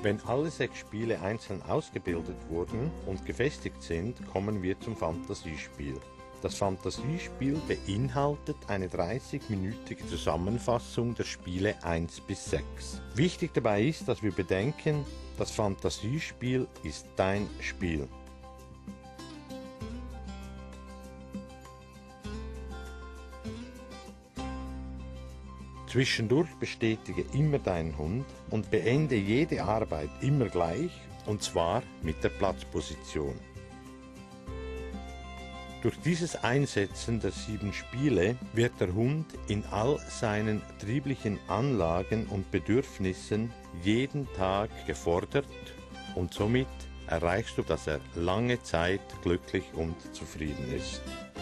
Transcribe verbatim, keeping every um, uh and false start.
Wenn alle sechs Spiele einzeln ausgebildet wurden und gefestigt sind, kommen wir zum Fantasiespiel. Das Fantasiespiel beinhaltet eine dreißigminütige Zusammenfassung der Spiele eins bis sechs. Wichtig dabei ist, dass wir bedenken, das Fantasiespiel ist dein Spiel. Zwischendurch bestätige immer deinen Hund und beende jede Arbeit immer gleich, und zwar mit der Platzposition. Durch dieses Einsetzen der sieben Spiele wird der Hund in all seinen trieblichen Anlagen und Bedürfnissen jeden Tag gefordert und somit erreichst du, dass er lange Zeit glücklich und zufrieden ist.